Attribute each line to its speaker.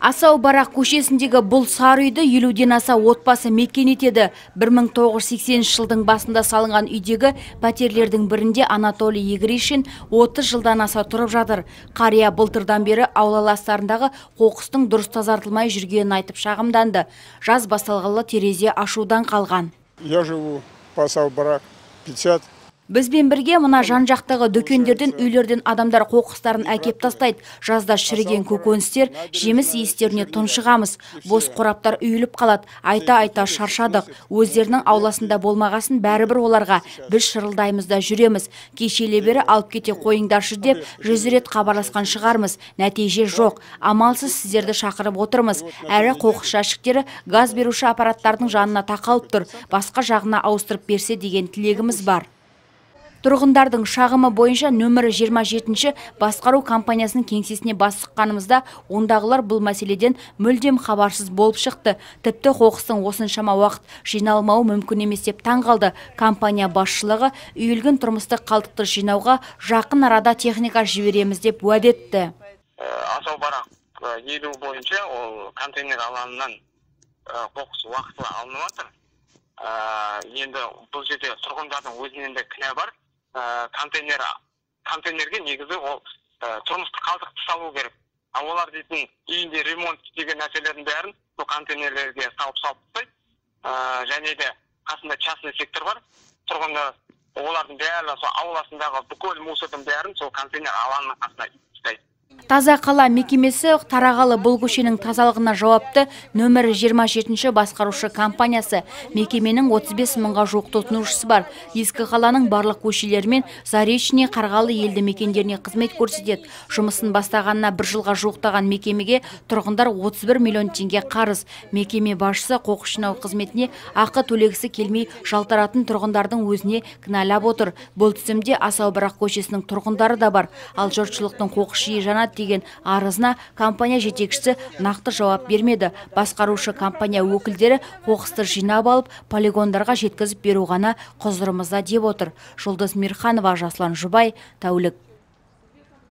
Speaker 1: Асау Барақ көшесіндегі бұл сары үйді 50-ден аса отбасы мекен етеді. 1980 жылдың басында салынған үйдегі пәтерлердің бірінде Анатолий Егришин 30 жылдан аса тұрып жатыр. Қария былтырдан бері аулаластарындағы қоқыстың дұрыс тазартылмай жүргенін айтып шағымданды. Жаз басталғалы терезе ашудан қалған.
Speaker 2: Я живу по Асау Барақ 50.
Speaker 1: Бізбен бірге мына жан-жақтағы дүкендерден, үйлерден адамдар қоқыстарын әкеп тастайды. Жазда шіріген көкөністер, жеміс иістеріне тұншығамыз. Бос қораптар үйіліп қалады. Айта-айта шаршадық. Өздерінің ауласында болмағасын бәрібір оларға біз шырылдаймыз да жүреміз. Кешелі бері алып кете қойыңдаршы деп 100 рет хабарласқан шығармыз. Нәтиже жоқ. Амалсыз сіздерді шақырып отырмыз. Әрі қоқыс жәшіктері газ беруші аппараттардың жанына тақалып тұр. Басқа жағына ауыстырып берсе деген тілегіміз бар. Тұрғындардың шағымы бойынша нөмірі 27-ші басқару компаниясының кеңсесіне бас сұққанымызда, ондағылар бұл мәселеден мүлдем хабарсыз болып шықты. Тіпті қоқыстың осыншама уақыт жиналмауы мүмкін емес деп таң қалды. Компания басшылығы үйілген тұрмыстық қалдықты жинауға жақын арада техника жібереміз деп уәде етті.
Speaker 3: Асау Барақ елу бойынша ол контейнер алаңынан қоқыс уақытылы алынып жатыр. Енді бұл жерде тұрғындардың өзінен де кінә бар. Контейнерге негізі ол тұрмыстық қалдықты салу керек. Олар дейтін үйінде ремонт деген нәрселердің бәрін бұл контейнерлерге салып тастайды. Және де қасында частный сектор бар. Тұрғындар олардың бәрі ауласындағы бүкіл мусордың бәрін сол контейнер алаңның қасына тастайды.
Speaker 1: Таза қала мекемесі тарағалы бұл көшенің тазалығына жауапты нөмірі 27-ші басқарушы компаниясы. Мекеменің 35 мыңға жуық тұтынушысы бар. Ескі қаланың барлық көшелерімен Заречный, Қарғалы елді мекендеріне қызмет көрсетеді. Жұмысын бастағанына 1 жылға жуықтаған мекемеге тұрғындар 31 миллион теңге қарыз. Мекеме басшысы қоқыс жинау қызметіне ақы төлегісі келмей жалтаратын тұрғындардың өзіне кінәлап отыр. Бұл тізімде Асау Барақ көшесінің тұрғындары да бар. Ал жұртшылықтың қоқыс жиі жанады деген арызына компания жетекшісі нақты жауап бермеді. Басқарушы компания өкілдері қоқысты жинап алып, полигондарға жеткізіп беру ғана құзырымызда деп отыр. Жұлдыз Мирханова, Жаслан Жұбай, тәулік.